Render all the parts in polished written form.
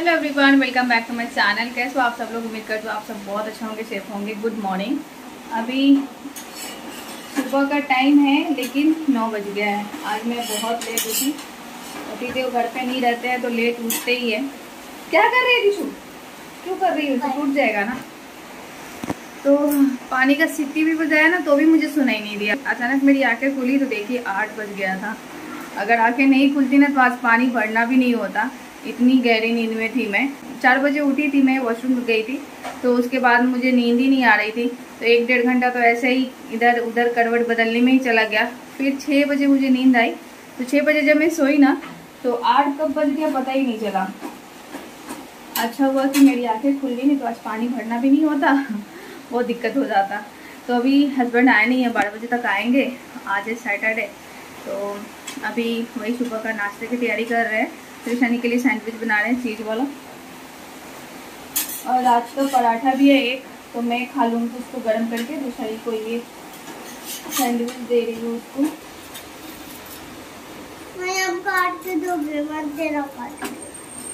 Hello everyone, welcome back to my channel. कैसे हो आप सब लोग? उम्मीद करते हो आप सब बहुत अच्छा होंगे, सेफ होंगे। Good morning. अभी सुबह का टाइम है लेकिन 9 बज गया है। आज मैं बहुत लेट उठी। पतिदेव घर पे नहीं रहते हैं तो लेट उठते ही है। क्या कर रही है दिशु? क्यों कर रही है? टूट जाएगा ना। तो पानी का सीटी भी बजाया ना तो भी मुझे सुनाई नहीं दिया। अचानक मेरी आंखें खुली तो देखिए 8 बज गया था। अगर आंखें नहीं खुलती ना तो आज पानी भरना भी नहीं होता। इतनी गहरी नींद में थी मैं। 4 बजे उठी थी, मैं वॉशरूम गई थी तो उसके बाद मुझे नींद ही नहीं आ रही थी। तो 1-1.5 घंटा तो ऐसे ही इधर उधर करवट बदलने में ही चला गया। फिर 6 बजे मुझे नींद आई। तो 6 बजे जब मैं सोई ना तो 8 कब बज गया पता ही नहीं चला। अच्छा हुआ कि मेरी आंखें खुल गई, नहीं तो आज पानी भरना भी नहीं होता, बहुत दिक्कत हो जाता। तो अभी हस्बैंड आए नहीं है, 12 बजे तक आएंगे। आज है सैटरडे। तो अभी वही सुबह का नाश्ते की तैयारी कर रहे हैं। फिर शनि के लिए सैंडविच बना रहे हैं, चीज़ वाला। और आज तो पराठा भी है एक, तो मैं खा लूँगी उसको गर्म करके। तो शनि को ये सैंडविच दे रही हूँ उसको। मैं अब काट के दोगे, मत देना काट के।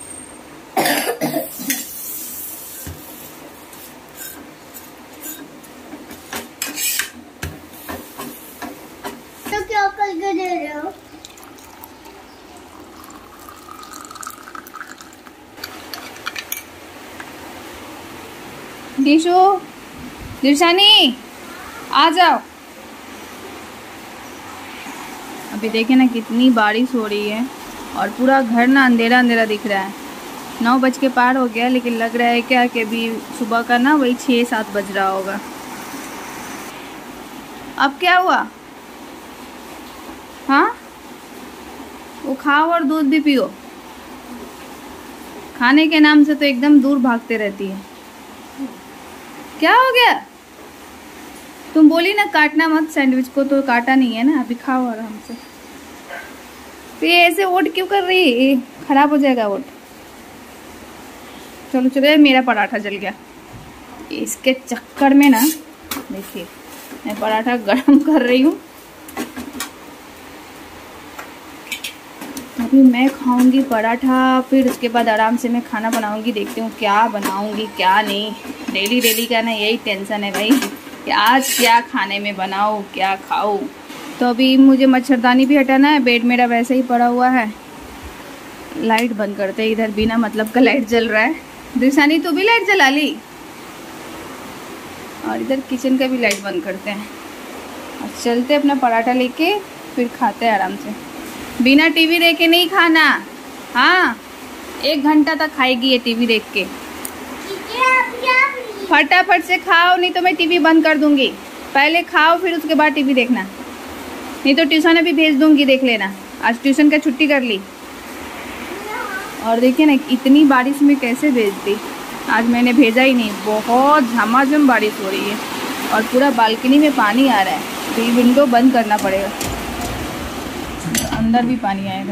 तो क्या करके दे रहे हो? दिशु, दिशानी आ जाओ। अभी देखे ना कितनी बारिश हो रही है और पूरा घर ना अंधेरा अंधेरा दिख रहा है। 9 बज के पार हो गया लेकिन लग रहा है क्या कि अभी सुबह का ना वही 6-7 बज रहा होगा। अब क्या हुआ? हाँ, वो खाओ और दूध भी पियो। खाने के नाम से तो एकदम दूर भागते रहती है। क्या हो गया? तुम बोली ना काटना मत सैंडविच को, तो काटा नहीं है ना। अभी खाओ आराम से। तो ये ऐसे वोट क्यों कर रही है? खराब हो जाएगा वोट। चलो चलो, मेरा पराठा जल गया। इसके चक्कर में ना देखिए मैं पराठा गरम कर रही हूँ। अभी मैं खाऊंगी पराठा, फिर उसके बाद आराम से मैं खाना बनाऊंगी। देखती हूँ क्या बनाऊंगी क्या नहीं। डेली डेली का ना यही टेंशन है भाई कि आज क्या खाने में बनाऊँ, क्या खाऊँ। तो अभी मुझे मच्छरदानी भी हटाना है। बेड मेरा वैसे ही पड़ा हुआ है। लाइट बंद करते हैं, इधर बिना मतलब का लाइट जल रहा है। दिशानी तू भी लाइट जला ली। और इधर किचन का भी लाइट बंद करते हैं और चलते अपना पराठा लेके फिर खाते हैं आराम से। बिना टीवी देखे नहीं खाना। हाँ, 1 घंटा तक खाएगी ये टीवी देख के। फटाफट से खाओ नहीं तो मैं टीवी बंद कर दूंगी। पहले खाओ फिर उसके बाद टीवी देखना, नहीं तो ट्यूशन अभी भेज दूंगी, देख लेना। आज ट्यूशन का छुट्टी कर ली। और देखिए ना इतनी बारिश में कैसे भेज दी। आज मैंने भेजा ही नहीं, बहुत झमाझम बारिश हो रही है और पूरा बालकनी में पानी आ रहा है। तो ये विंडो बंद करना पड़ेगा, अंदर भी पानी आएगा।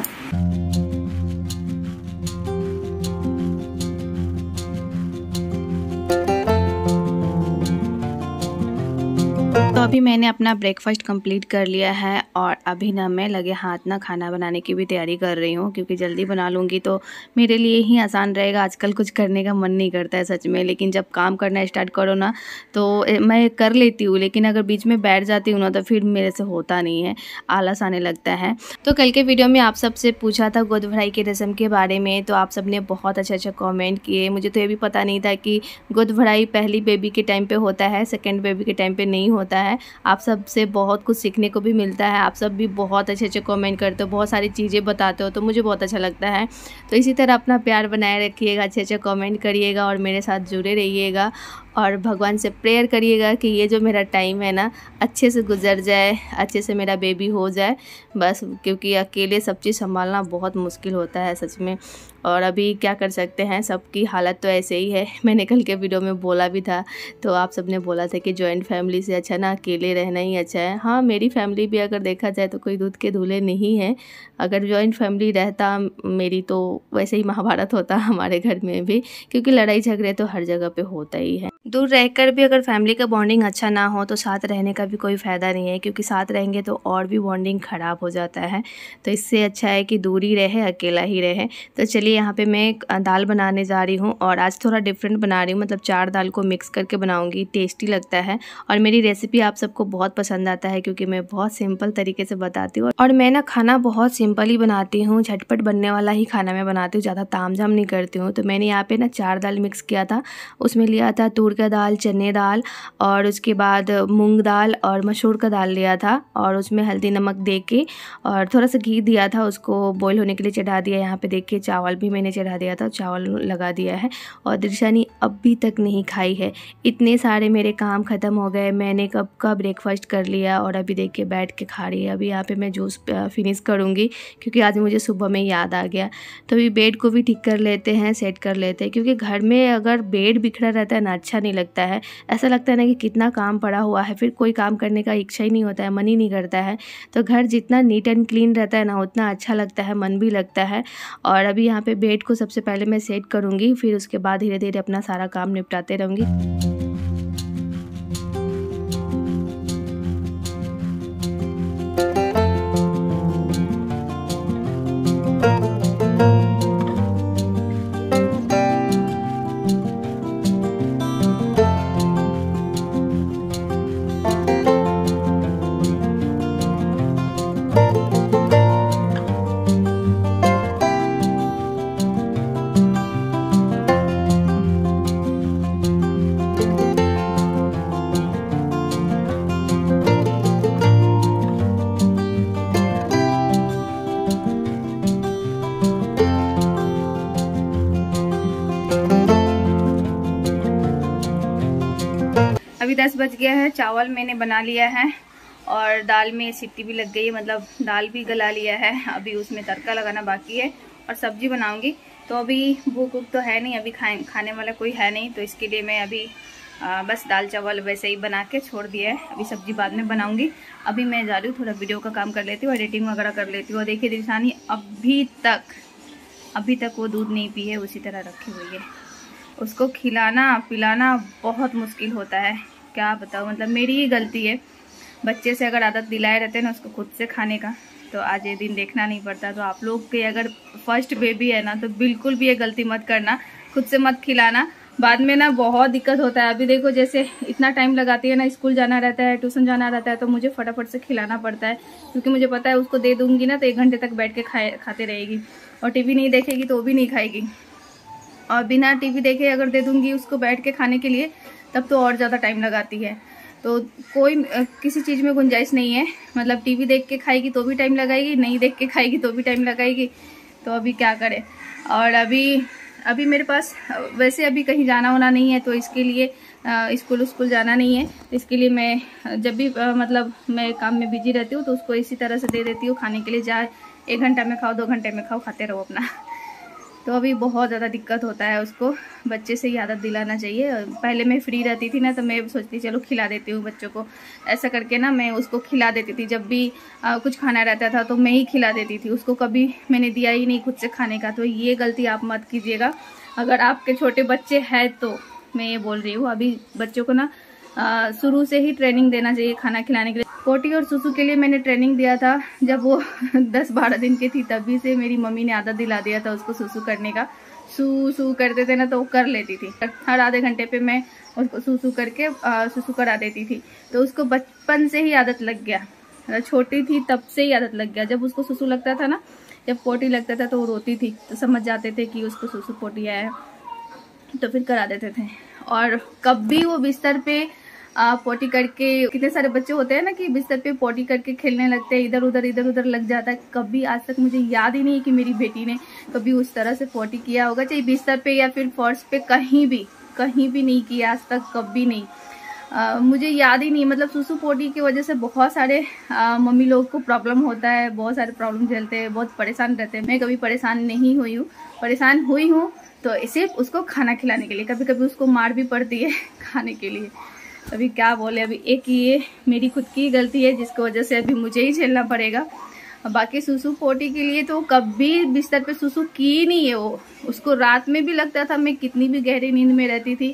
तो अभी मैंने अपना ब्रेकफास्ट कंप्लीट कर लिया है और अभी ना मैं लगे हाथ ना खाना बनाने की भी तैयारी कर रही हूँ, क्योंकि जल्दी बना लूँगी तो मेरे लिए ही आसान रहेगा। आजकल कुछ करने का मन नहीं करता है सच में, लेकिन जब काम करना स्टार्ट करो ना तो मैं कर लेती हूँ, लेकिन अगर बीच में बैठ जाती हूँ ना तो फिर मेरे से होता नहीं है, आलस आने लगता है। तो कल के वीडियो में आप सबसे पूछा था गोद भराई की रस्म के बारे में, तो आप सब ने बहुत अच्छा कॉमेंट किए। मुझे तो ये भी पता नहीं था कि गोद भराई पहली बेबी के टाइम पर होता है, सेकेंड बेबी के टाइम पर नहीं होता है। आप सब से बहुत कुछ सीखने को भी मिलता है। आप सब भी बहुत अच्छे कमेंट करते हो, बहुत सारी चीज़ें बताते हो, तो मुझे बहुत अच्छा लगता है। तो इसी तरह अपना प्यार बनाए रखिएगा, अच्छे कमेंट करिएगा और मेरे साथ जुड़े रहिएगा। और भगवान से प्रेयर करिएगा कि ये जो मेरा टाइम है ना अच्छे से गुजर जाए, अच्छे से मेरा बेबी हो जाए बस, क्योंकि अकेले सब चीज़ संभालना बहुत मुश्किल होता है सच में। और अभी क्या कर सकते हैं, सबकी हालत तो ऐसे ही है। मैंने कल के वीडियो में बोला भी था, तो आप सब ने बोला था कि जॉइंट फैमिली से अच्छा ना अकेले रहना ही अच्छा है। हाँ, मेरी फैमिली भी अगर देखा जाए तो कोई दूध के धुले नहीं है। अगर जॉइंट फैमिली रहता मेरी तो वैसे ही महाभारत होता हमारे घर में भी, क्योंकि लड़ाई झगड़े तो हर जगह पे होता ही है। दूर रहकर भी अगर फैमिली का बॉन्डिंग अच्छा ना हो तो साथ रहने का भी कोई फ़ायदा नहीं है, क्योंकि साथ रहेंगे तो और भी बॉन्डिंग ख़राब हो जाता है। तो इससे अच्छा है कि दूर ही रहे, अकेला ही रहे। तो चलिए यहाँ पे मैं दाल बनाने जा रही हूँ और आज थोड़ा डिफरेंट बना रही हूँ, मतलब 4 दाल को मिक्स करके बनाऊँगी, टेस्टी लगता है। और मेरी रेसिपी आप सबको बहुत पसंद आता है क्योंकि मैं बहुत सिंपल तरीके से बताती हूँ और मैं ना खाना बहुत सिंपल ही बनाती हूँ, झटपट बनने वाला ही खाना मैं बनाती हूँ, ज़्यादा तामझाम नहीं करती हूँ। तो मैंने यहाँ पे ना 4 दाल मिक्स किया था, उसमें लिया था तूर का दाल, चने दाल और उसके बाद मूंग दाल और मसूर का दाल लिया था और उसमें हल्दी नमक दे के और थोड़ा सा घी दिया था, उसको बॉईल होने के लिए चढ़ा दिया। यहाँ पे देखिए चावल भी मैंने चढ़ा दिया था, चावल लगा दिया है और दृशानी अभी तक नहीं खाई है। इतने सारे मेरे काम ख़त्म हो गए, मैंने कब का ब्रेकफास्ट कर लिया और अभी देखिए बैठ के खा रही है। अभी यहाँ पे मैं जूस फिनिश करूँगी क्योंकि आज मुझे सुबह में याद आ गया। तो अभी बेड को भी ठीक कर लेते हैं, सेट कर लेते हैं, क्योंकि घर में अगर बेड बिखरा रहता है ना अच्छा नहीं लगता है। ऐसा लगता है ना कि कितना काम पड़ा हुआ है, फिर कोई काम करने का इच्छा ही नहीं होता है, मन ही नहीं करता है। तो घर जितना नीट एंड क्लीन रहता है ना उतना अच्छा लगता है, मन भी लगता है। और अभी यहाँ पे बेड को सबसे पहले मैं सेट करूँगी, फिर उसके बाद धीरे धीरे अपना सारा काम निपटाते रहूँगी। अभी 10 बज गया है, चावल मैंने बना लिया है और दाल में सीटी भी लग गई है, मतलब दाल भी गला लिया है। अभी उसमें तड़का लगाना बाकी है और सब्जी बनाऊंगी। तो अभी भूख तो है नहीं, अभी खाने वाला कोई है नहीं, तो इसके लिए मैं अभी बस दाल चावल वैसे ही बना के छोड़ दिया है। अभी सब्जी बाद में बनाऊंगी। अभी मैं जा रही हूँ, थोड़ा वीडियो का काम कर लेती हूँ, एडिटिंग वगैरह कर लेती हूँ। और देखिए दृशानी अभी तक वो दूध नहीं पी है, उसी तरह रखी हुई है। उसको खिलाना पिलाना बहुत मुश्किल होता है, क्या बताऊँ, मतलब मेरी ही गलती है। बच्चे से अगर आदत दिलाए रहते हैं ना उसको खुद से खाने का, तो आज ये दिन देखना नहीं पड़ता। तो आप लोग के अगर फर्स्ट बेबी है ना तो बिल्कुल भी ये गलती मत करना, खुद से मत खिलाना, बाद में ना बहुत दिक्कत होता है। अभी देखो जैसे इतना टाइम लगाती है ना, स्कूल जाना रहता है, ट्यूशन जाना रहता है, तो मुझे फटाफट से खिलाना पड़ता है, क्योंकि मुझे पता है उसको दे दूंगी ना तो 1 घंटे तक बैठ के खाते रहेगी और टीवी नहीं देखेगी तो वो भी नहीं खाएगी। और बिना टीवी देखे अगर दे दूंगी उसको बैठ के खाने के लिए तब तो और ज़्यादा टाइम लगाती है। तो कोई किसी चीज़ में गुंजाइश नहीं है, मतलब टीवी देख के खाएगी तो भी टाइम लगाएगी, नहीं देख के खाएगी तो भी टाइम लगाएगी। तो अभी क्या करें। और अभी मेरे पास वैसे अभी कहीं जाना होना नहीं है, तो इसके लिए स्कूल जाना नहीं है, तो इसके लिए मैं जब भी मतलब मैं काम में बिजी रहती हूँ तो उसको इसी तरह से दे देती हूँ खाने के लिए। जा 1 घंटा में खाओ, 2 घंटे में खाओ, खाते रहो अपना। तो अभी बहुत ज़्यादा दिक्कत होता है, उसको बच्चे से ही आदत दिलाना चाहिए। पहले मैं फ्री रहती थी ना तो मैं सोचती चलो खिला देती हूँ बच्चों को, ऐसा करके ना मैं उसको खिला देती थी। जब भी कुछ खाना रहता था तो मैं ही खिला देती थी उसको, कभी मैंने दिया ही नहीं खुद से खाने का। तो ये गलती आप मत कीजिएगा, अगर आपके छोटे बच्चे हैं तो मैं ये बोल रही हूँ। अभी बच्चों को ना शुरू से ही ट्रेनिंग देना चाहिए खाना खिलाने के लिए। पोटी और सुसु के लिए मैंने ट्रेनिंग दिया था जब वो 10-12 दिन की थी, तभी से मेरी मम्मी ने आदत दिला दिया था उसको सुसु करने का। सू करते थे ना तो वो कर लेती थी, हर आधे घंटे पे मैं उसको सुसु करके सुसु करा देती थी। तो उसको बचपन से ही आदत लग गया, छोटी थी तब से ही आदत लग गया। जब उसको सुसु लगता था ना, जब पोटी लगता था तो वो रोती थी, तो समझ जाते थे कि उसको सुसु पोटी आया है, तो फिर करा देते थे। और कभी वो बिस्तर पे पोटी करके, कितने सारे बच्चे होते हैं ना कि बिस्तर पे पोटी करके खेलने लगते हैं, इधर उधर लग जाता है। कभी आज तक मुझे याद ही नहीं कि मेरी बेटी ने कभी उस तरह से पोटी किया होगा, चाहे बिस्तर पे या फिर फर्श पे, कहीं भी नहीं किया आज तक, कभी नहीं। मुझे याद ही नहीं। मतलब सुसु पोटी की वजह से बहुत सारे मम्मी लोग को प्रॉब्लम होता है, बहुत सारे प्रॉब्लम झेलते हैं, बहुत परेशान रहते हैं। मैं कभी परेशान नहीं हुई हूँ, परेशान हुई हूँ तो सिर्फ उसको खाना खिलाने के लिए, कभी कभी उसको मार भी पड़ती है खाने के लिए। अभी क्या बोले, अभी एक ये मेरी खुद की गलती है जिसकी वजह से अभी मुझे ही झेलना पड़ेगा। बाकी सुसु पोटी के लिए तो कभी बिस्तर पे सुसु की नहीं है वो। उसको रात में भी लगता था, मैं कितनी भी गहरी नींद में रहती थी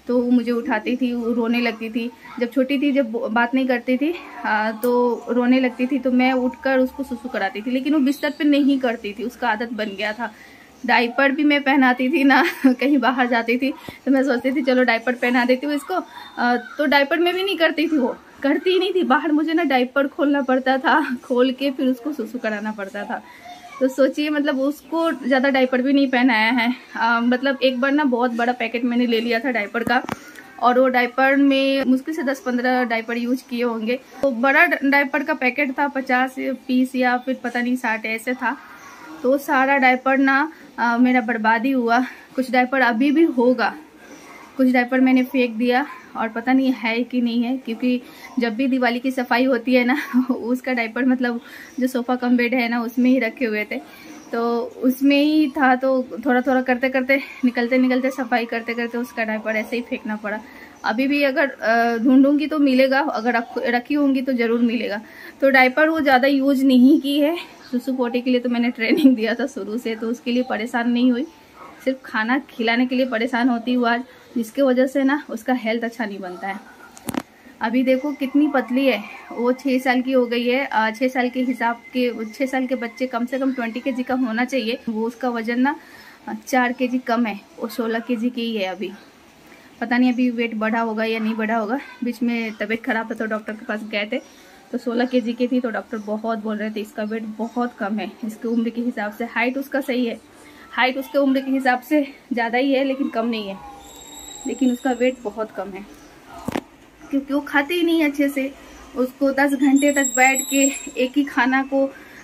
तो वो मुझे उठाती थी, वो रोने लगती थी। जब छोटी थी, जब बात नहीं करती थी तो रोने लगती थी, तो मैं उठकर उसको सुसु कराती थी, लेकिन वो बिस्तर पे नहीं करती थी, उसका आदत बन गया था। डायपर भी मैं पहनाती थी ना, कहीं बाहर जाती थी तो मैं सोचती थी चलो डायपर पहना देती हूँ इसको, तो डायपर में भी नहीं करती थी, वो करती ही नहीं थी। बाहर मुझे ना डायपर खोलना पड़ता था, खोल के फिर उसको सुसु कराना पड़ता था। तो सोचिए, मतलब उसको ज़्यादा डायपर भी नहीं पहनाया है। मतलब एक बार ना बहुत बड़ा पैकेट मैंने ले लिया था डायपर का, और वो डायपर में मुश्किल से 10-15 डायपर यूज किए होंगे। तो बड़ा डायपर का पैकेट था, 50 पीस या फिर पता नहीं 60 ऐसे था। तो सारा डायपर ना मेरा बर्बादी हुआ। कुछ डायपर अभी भी होगा, कुछ डायपर मैंने फेंक दिया, और पता नहीं है कि नहीं है, क्योंकि जब भी दिवाली की सफाई होती है ना उसका डायपर, मतलब जो सोफ़ा कम बेड है ना उसमें ही रखे हुए थे, तो उसमें ही था। तो थोड़ा थोड़ा करते करते, निकलते निकलते, सफाई करते करते उसका डायपर ऐसे ही फेंकना पड़ा। अभी भी अगर ढूंढूंगी तो मिलेगा, अगर रखी होंगी तो ज़रूर मिलेगा। तो डायपर वो ज़्यादा यूज नहीं की है। सुसु पोटी के लिए तो मैंने ट्रेनिंग दिया था शुरू से, तो उसके लिए परेशान नहीं हुई, सिर्फ खाना खिलाने के लिए परेशान होती हूँ आज, जिसके वजह से ना उसका हेल्थ अच्छा नहीं बनता है। अभी देखो कितनी पतली है वो, 6 साल की हो गई है। 6 साल के हिसाब के 6 साल के बच्चे कम से कम 20 kg का होना चाहिए, वो उसका वजन ना 4 kg कम है, वो 16 kg की ही है अभी। पता नहीं अभी वेट बढ़ा होगा या नहीं बढ़ा होगा। बीच में तबीयत खराब था तो डॉक्टर के पास गए थे, तो 16 kg की थी, तो डॉक्टर बहुत बोल रहे थे इसका वेट बहुत कम है, इसकी उम्र के हिसाब से। हाइट उसका सही है, हाइट उसके उम्र के हिसाब से ज़्यादा ही है, लेकिन कम नहीं है, लेकिन उसका वेट बहुत कम है, क्योंकि वो खाते ही नहीं अच्छे से। उसको 10 घंटे तक बैठ के एक ही खाना को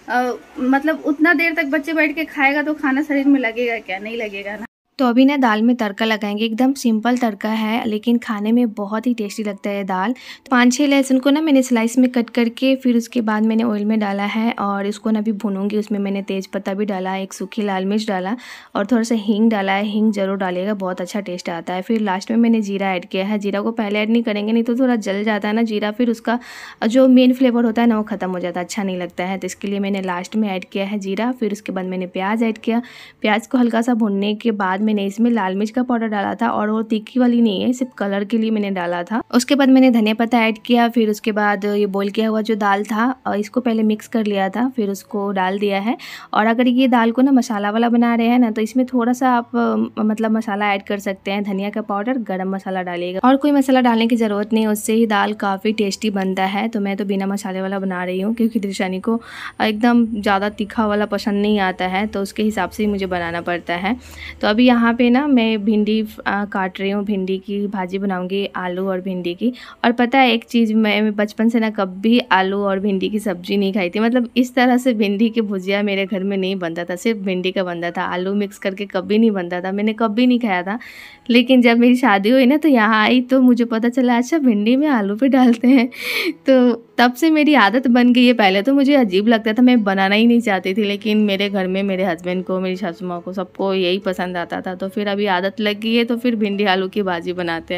मतलब उतना देर तक बच्चे बैठ के खाएगा तो खाना शरीर में लगेगा क्या? नहीं लगेगा ना। तो अभी ना दाल में तड़का लगाएंगे, एकदम सिंपल तड़का है, लेकिन खाने में बहुत ही टेस्टी लगता है दाल। तो 5-6 लहसुन को ना मैंने स्लाइस में कट करके फिर उसके बाद मैंने ऑयल में डाला है, और इसको ना अभी भूनूंगी। उसमें मैंने तेज पत्ता भी डाला, एक सूखी लाल मिर्च डाला, और थोड़ा सा हींग डाला है। हींग जरूर डालिएगा, बहुत अच्छा टेस्ट आता है। फिर लास्ट में मैंने जीरा ऐड किया है। जीरा को पहले ऐड नहीं करेंगे, नहीं तो थोड़ा जल जाता है ना जीरा, फिर उसका जो मेन फ्लेवर होता है ना वो ख़त्म हो जाता है, अच्छा नहीं लगता है। तो इसके लिए मैंने लास्ट में ऐड किया है जीरा। फिर उसके बाद मैंने प्याज ऐड किया। प्याज को हल्का सा भूनने के बाद मैंने इसमें लाल मिर्च का पाउडर डाला था, और वो तीखी वाली नहीं है, सिर्फ कलर के लिए मैंने डाला था। उसके बाद मैंने धनिया पत्ता ऐड किया। फिर उसके बाद ये बॉईल किया हुआ जो दाल था, और इसको पहले मिक्स कर लिया था, फिर उसको डाल दिया है। और अगर ये दाल को ना मसाला वाला बना रहे हैं ना, तो इसमें थोड़ा सा आप मतलब मसाला ऐड कर सकते हैं, धनिया का पाउडर, गरम मसाला डालिएगा, और कोई मसाला डालने की ज़रूरत नहीं, उससे ही दाल काफ़ी टेस्टी बनता है। तो मैं तो बिना मसाले वाला बना रही हूँ, क्योंकि दृशानी को एकदम ज़्यादा तीखा वाला पसंद नहीं आता है, तो उसके हिसाब से ही मुझे बनाना पड़ता है। तो अभी यहाँ पे ना मैं भिंडी काट रही हूँ, भिंडी की भाजी बनाऊंगी, आलू और भिंडी की। और पता है एक चीज़, मैं बचपन से ना कभी आलू और भिंडी की सब्ज़ी नहीं खाई थी, मतलब इस तरह से भिंडी की भुजिया मेरे घर में नहीं बनता था, सिर्फ भिंडी का बनता था, आलू मिक्स करके कभी नहीं बनता था, मैंने कभी नहीं खाया था। लेकिन जब मेरी शादी हुई ना, तो यहाँ आई तो मुझे पता चला अच्छा भिंडी में आलू भी डालते हैं, तो तब से मेरी आदत बन गई है। पहले तो मुझे अजीब लगता था, मैं बनाना ही नहीं चाहती थी, लेकिन मेरे घर में मेरे हस्बैंड को, मेरी सासू माँ को, सबको यही पसंद आता था, तो फिर अभी आदत लग गई है, तो फिर भिंडी आलू की भाजी बनाते हैं।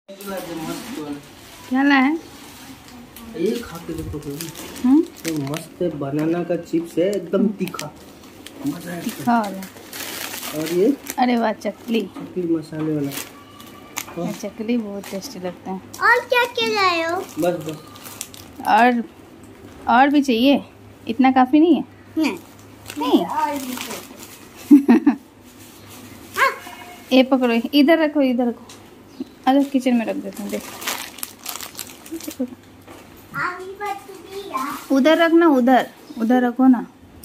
क्या ला है? ये खा के देखो तो मस्त है, बनाना का चिप्स है, एकदम तीखा, मजा है तीखा वाला। और ये अरे वाह, चकली मसाले वाला, चकली बहुत टेस्टी लगता है। और क्या क्या लाए हो? बस बस, और भी चाहिए? इतना काफ़ी नहीं है? नहीं। ये पकड़ो, इधर रखो, इधर रखो, अगर किचन में रख देते हैं, देख उधर रखना, उधर रखो ना।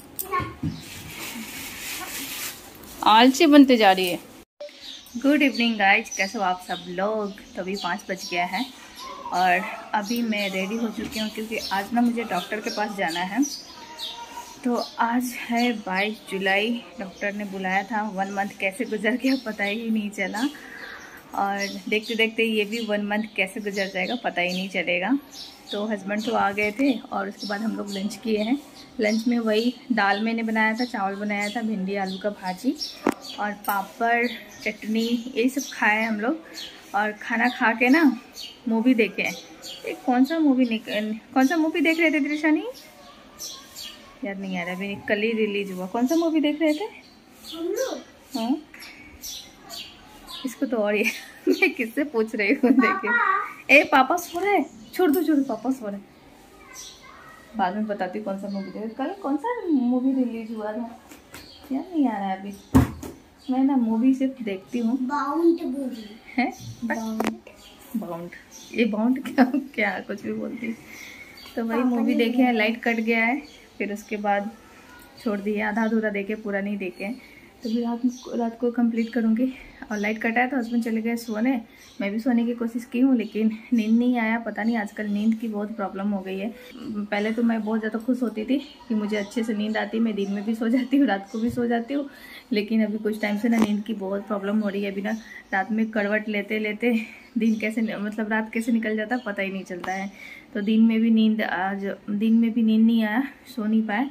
आलसी बनते जा रही है। गुड इवनिंग गाइज, कैसे हो आप सब लोग? तो अभी 5 बज गया है, और अभी मैं रेडी हो चुकी हूँ, क्योंकि आज ना मुझे डॉक्टर के पास जाना है। तो आज है 22 जुलाई, डॉक्टर ने बुलाया था। 1 मंथ कैसे गुजर गया पता ही नहीं चला, और देखते देखते ये भी 1 मंथ कैसे गुजर जाएगा पता ही नहीं चलेगा। तो हस्बैंड तो आ गए थे, और उसके बाद हम लोग लंच किए हैं। लंच में वही दाल मैंने बनाया था, चावल बनाया था, भिंडी आलू का भाजी, और पापड़, चटनी, यही सब खाए हम लोग। और खाना खा के ना मूवी देखे हैं। एक कौन सा मूवी देख रहे थे दृशानी? याद नहीं आ रहा, अभी कल ही रिलीज हुआ। कौन सा मूवी देख रहे थे? हाँ, इसको तो और ही मैं किससे पूछ रही हूँ देखिए। ए पापा सो रहे, छोड़ दो पापा सो रहे। बाद में बताती कौन सा मूवी देखा। कल कौन सा मूवी रिलीज हुआ था, क्या नहीं आ रहा है अभी। मैं ना मूवी सिर्फ देखती हूँ। बाउंड मूवी है, बाउंड, ये बाउंड क्या कुछ भी बोलती। तो वही मूवी देखे हैं, लाइट कट गया है, फिर उसके बाद छोड़ दिए, आधा अधूरा देखे, पूरा नहीं देखे। तो फिर रात को कंप्लीट करूँगी। और लाइट कटा है तो हस्बैंड चले गए सोने, मैं भी सोने की कोशिश की हूँ लेकिन नींद नहीं आया। पता नहीं आजकल नींद की बहुत प्रॉब्लम हो गई है। पहले तो मैं बहुत ज़्यादा खुश होती थी कि मुझे अच्छे से नींद आती, मैं दिन में भी सो जाती हूँ, रात को भी सो जाती हूँ। लेकिन अभी कुछ टाइम से ना नींद की बहुत प्रॉब्लम हो रही है। अभी ना रात में करवट लेते लेते दिन कैसे मतलब रात कैसे निकल जाता पता ही नहीं चलता है। तो दिन में भी नींद नहीं आया, सो नहीं पाए।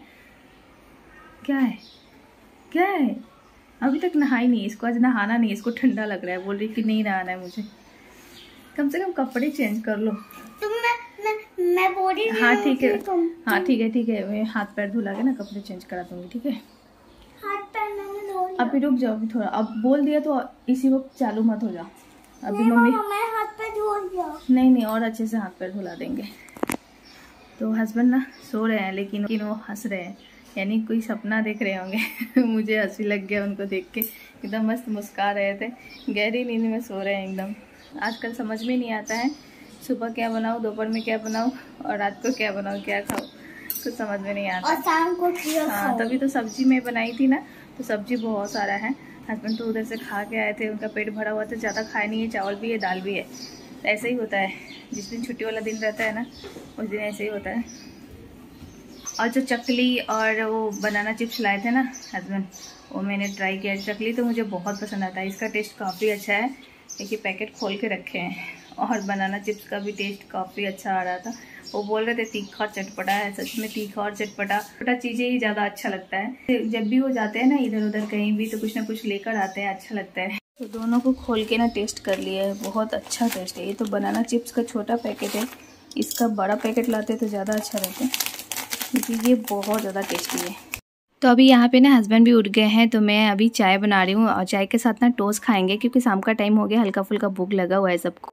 क्या है अभी तक नहाई नहीं, इसको आज नहाना नहीं, इसको ठंडा लग रहा है, बोल रही कि नहीं नहाना है मुझे। कम से कम कपड़े चेंज कर लो। मैं बोल रही हूँ। हाँ ठीक है, मैं हाथ पैर धुला के ना कपड़े चेंज करा दूंगी, ठीक है। हाथ पैर मैंने धो लिया। अभी रुक जाओ, अभी थोड़ा, अब बोल दिया तो इसी वक्त चालू मत हो जाओ। अभी मम्मी मैं हाथ पैर धो लिया। नहीं और अच्छे से हाथ पैर धुला देंगे। तो हस्बैंड ना सो रहे हैं लेकिन वो हंस रहे हैं, यानी कोई सपना देख रहे होंगे। मुझे हंसी लग गया उनको देख के, एकदम मस्त मुस्कुरा रहे थे, गहरी नींद में सो रहे हैं एकदम। आजकल समझ में नहीं आता है सुबह क्या बनाऊँ, दोपहर में क्या बनाऊँ और रात को क्या बनाऊँ, क्या खाऊँ, कुछ समझ में नहीं आता। और शाम को हाँ, तभी तो सब्जी मैं बनाई थी ना, तो सब्जी बहुत सारा है। हस्बैंड तो उधर से खा के आए थे, उनका पेट भरा हुआ था, ज़्यादा खाए नहीं है, चावल भी है, दाल भी है। तो ऐसे ही होता है, जिस दिन छुट्टी वाला दिन रहता है ना, उस दिन ऐसे ही होता है। और जो चकली और वो बनाना चिप्स लाए थे ना हस्बैंड, वो मैंने ट्राई किया। चकली तो मुझे बहुत पसंद आता है, इसका टेस्ट काफ़ी अच्छा है। देखिए पैकेट खोल के रखे हैं। और बनाना चिप्स का भी टेस्ट काफ़ी अच्छा आ रहा था। वो बोल रहे थे तीखा और चटपटा है, सच में तीखा और चटपटा चीज़ें ही ज़्यादा अच्छा लगता है। जब भी वो जाते हैं ना इधर उधर कहीं भी, तो कुछ ना कुछ लेकर आते हैं, अच्छा लगता है। तो दोनों को खोल के ना टेस्ट कर लिया है, बहुत अच्छा टेस्ट है। ये तो बनाना चिप्स का छोटा पैकेट है, इसका बड़ा पैकेट लाते तो ज़्यादा अच्छा रहता, क्योंकि ये बहुत ज़्यादा टेस्टी है। तो अभी यहाँ पे ना हस्बैंड भी उठ गए हैं, तो मैं अभी चाय बना रही हूँ और चाय के साथ ना टोस्ट खाएंगे, क्योंकि शाम का टाइम हो गया, हल्का फुल्का भूख लगा हुआ है सबको।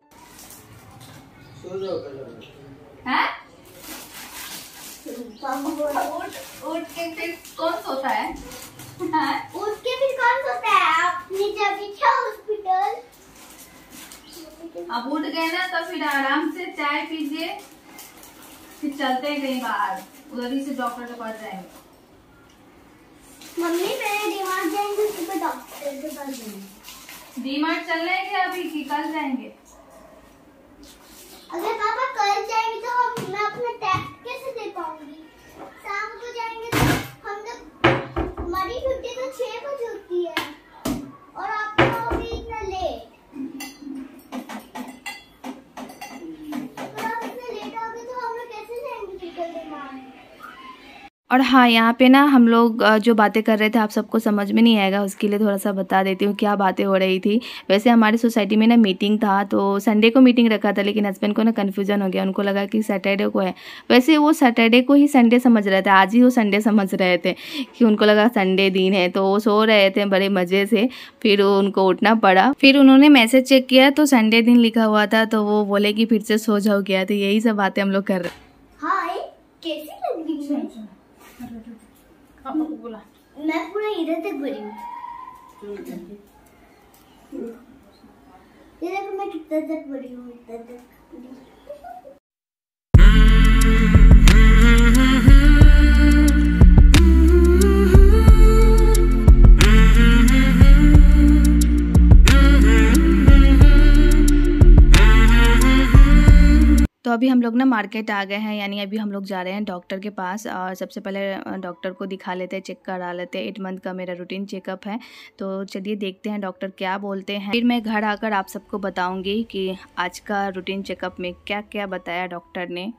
उठ के फिर कौन सोता है? उठ के फिर कौन सोता है? आपने जब इच्छा हॉस्पिटल। अब उठ गए ना तो फिर आराम से चाय पीजिए, फिर चलते हैं कहीं बाहर, उधर ही से डॉक्टर के पास जाएंगे। मम्मी मेरे दिमाग जाएंगे, सुबह डॉक्टर के पास जाएंगे। डीमार्ट चल रहे हैं अभी कि कल जाएंगे? अगर पापा कल जाएंगे तो मैं अपना टेस्ट कैसे दे पाऊंगी? शाम को जाएंगे तो हम लोग, हमारी छुट्टी तो 6 बजे होती है और आप आओगे इतना लेट। अगर आप इतना लेट आओगे तो हम लोग कैसे जाएंगे फिर कल दिमाग? और हाँ, यहाँ पे ना हम लोग जो बातें कर रहे थे आप सबको समझ में नहीं आएगा, उसके लिए थोड़ा सा बता देती हूँ क्या बातें हो रही थी। वैसे हमारी सोसाइटी में ना मीटिंग था, तो संडे को मीटिंग रखा था, लेकिन हस्बैंड को ना कन्फ्यूजन हो गया, उनको लगा कि सैटरडे को है। वैसे वो सैटरडे को ही संडे समझ रहे थे, आज ही वो संडे समझ रहे थे, कि उनको लगा संडे दिन है। तो वो सो रहे थे बड़े मज़े से, फिर उनको उठना पड़ा। फिर उन्होंने मैसेज चेक किया तो संडे दिन लिखा हुआ था, तो वो बोले कि फिर से सो जाओ क्या। तो यही सब बातें हम लोग कर रहे। हाय, कैसी लग रही है? बोला मैं पूरा इधर तक बड़ी हूँ। ये देखो मैं कितना तक बड़ी हूँ, इतना तक। तो अभी हम लोग ना मार्केट आ गए हैं, यानी अभी हम लोग जा रहे हैं डॉक्टर के पास। और सबसे पहले डॉक्टर को दिखा लेते हैं, चेक करा लेते हैं। 8 मंथ का मेरा रूटीन चेकअप है, तो चलिए देखते हैं डॉक्टर क्या बोलते हैं। फिर मैं घर आकर आप सबको बताऊंगी कि आज का रूटीन चेकअप में क्या क्या बताया डॉक्टर ने।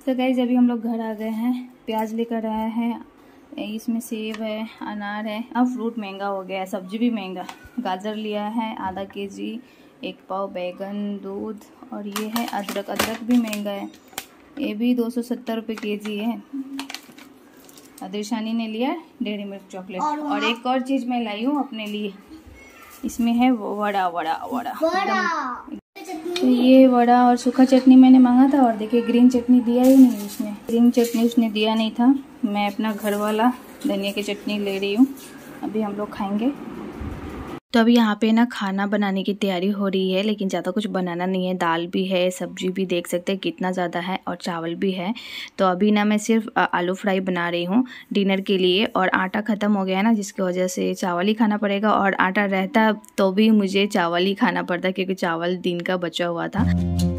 तो गाइस अभी हम लोग घर आ गए हैं। प्याज लेकर आया है, इसमें सेब है, अनार है। अब फ्रूट महंगा हो गया है, सब्जी भी महंगा। गाजर लिया है आधा केजी, 1 पाव बैगन, दूध, और ये है अदरक। अदरक भी महंगा है, ये भी 270 रुपये केजी है। अदृशानी ने लिया डेयरी मिल्क चॉकलेट। और एक और चीज़ मैं लाई हूँ अपने लिए, इसमें है वड़ा वड़ा वड़ा तो ये वड़ा और सूखा चटनी मैंने मांगा था, और देखिए ग्रीन चटनी दिया ही नहीं उसने। ग्रीन चटनी उसने दिया नहीं था। मैं अपना घर वाला धनिया की चटनी ले रही हूँ, अभी हम लोग खाएंगे। तो अभी यहाँ पे ना खाना बनाने की तैयारी हो रही है, लेकिन ज़्यादा कुछ बनाना नहीं है। दाल भी है, सब्जी भी देख सकते हैं कितना ज़्यादा है, और चावल भी है। तो अभी ना मैं सिर्फ आलू फ्राई बना रही हूँ डिनर के लिए। और आटा ख़त्म हो गया है ना, जिसकी वजह से चावल ही खाना पड़ेगा। और आटा रहता तो भी मुझे चावल ही खाना पड़ता, क्योंकि चावल दिन का बचा हुआ था।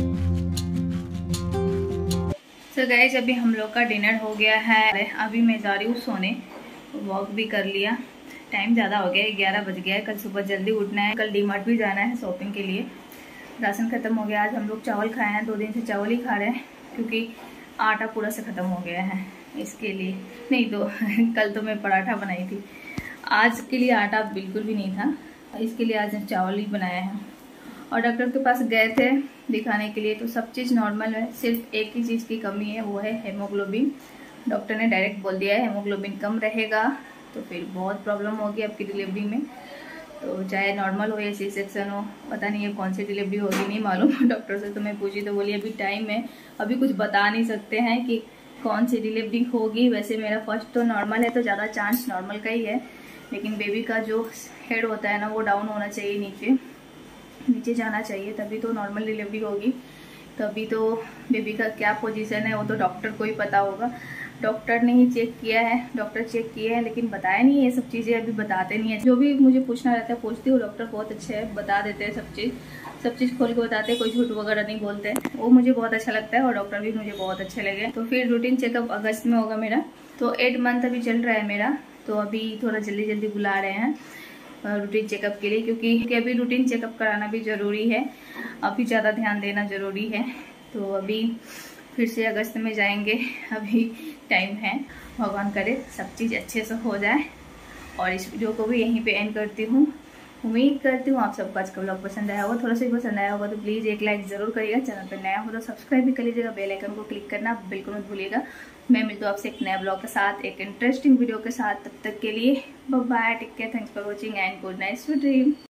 तो गाइस अभी हम लोग का डिनर हो गया है। अभी मैं जा रही हूँ सोने, वॉक भी कर लिया। टाइम ज़्यादा हो गया, 11 बज गया है। कल सुबह जल्दी उठना है, कल डीमार्ट भी जाना है शॉपिंग के लिए। राशन ख़त्म हो गया। आज हम लोग चावल खाए हैं, 2 दिन से चावल ही खा रहे हैं, क्योंकि आटा पूरा से ख़त्म हो गया है। इसके लिए नहीं तो कल तो मैं पराठा बनाई थी, आज के लिए आटा बिल्कुल भी नहीं था, इसके लिए आज चावल ही बनाया है। और डॉक्टर के पास गए थे दिखाने के लिए, तो सब चीज़ नॉर्मल है। सिर्फ एक ही चीज़ की कमी है, वो है हेमोग्लोबिन। डॉक्टर ने डायरेक्ट बोल दिया है हेमोग्लोबिन कम रहेगा तो फिर बहुत प्रॉब्लम होगी आपकी डिलीवरी में। तो चाहे नॉर्मल हो या सी सेक्शन हो, पता नहीं है कौन सी डिलीवरी होगी, नहीं मालूम। डॉक्टर से तो मैं पूछी तो बोली अभी टाइम है, अभी कुछ बता नहीं सकते हैं कि कौन सी डिलीवरी होगी। वैसे मेरा फर्स्ट तो नॉर्मल है, तो ज़्यादा चांस नॉर्मल का ही है, लेकिन बेबी का जो हेड होता है ना, वो डाउन होना चाहिए, नीचे जाना चाहिए, तभी तो नॉर्मल डिलीवरी होगी। तभी तो बेबी का क्या पोजीशन है वो तो डॉक्टर को ही पता होगा। डॉक्टर ने ही चेक किया है, डॉक्टर चेक किए हैं, लेकिन बताया नहीं है ये सब चीज़ें, अभी बताते नहीं है। जो भी मुझे पूछना रहता है पूछती हूँ, डॉक्टर बहुत अच्छे हैं, बता देते हैं सब चीज़ खोल के बताते हैं, कोई झूठ वगैरह नहीं बोलते हैं। वो मुझे बहुत अच्छा लगता है, और डॉक्टर भी मुझे बहुत अच्छे लगे। तो फिर रूटीन चेकअप अगस्त में होगा मेरा, तो 8 मंथ अभी चल रहा है मेरा, तो अभी थोड़ा जल्दी बुला रहे हैं रूटीन चेकअप के लिए, क्योंकि अभी रूटीन चेकअप कराना भी ज़रूरी है, अभी ज़्यादा ध्यान देना ज़रूरी है। तो अभी फिर से अगस्त में जाएंगे, अभी टाइम है। भगवान करे सब चीज़ अच्छे से हो जाए। और इस वीडियो को भी यहीं पे एंड करती हूँ। उम्मीद करती हूँ आप सबको आज का ब्लॉग पसंद आया होगा। थोड़ा सा भी पसंद आया होगा तो प्लीज़ एक लाइक ज़रूर करिएगा। चैनल पर नया हो तो सब्सक्राइब भी कर लीजिएगा, बेल आइकन को क्लिक करना बिल्कुल मत भूलिएगा। मैं मिलती हूँ आपसे एक नया ब्लॉग के साथ, एक इंटरेस्टिंग वीडियो के साथ। तब तक के लिए bye bye, take care, thanks for watching and good night, sweet dream.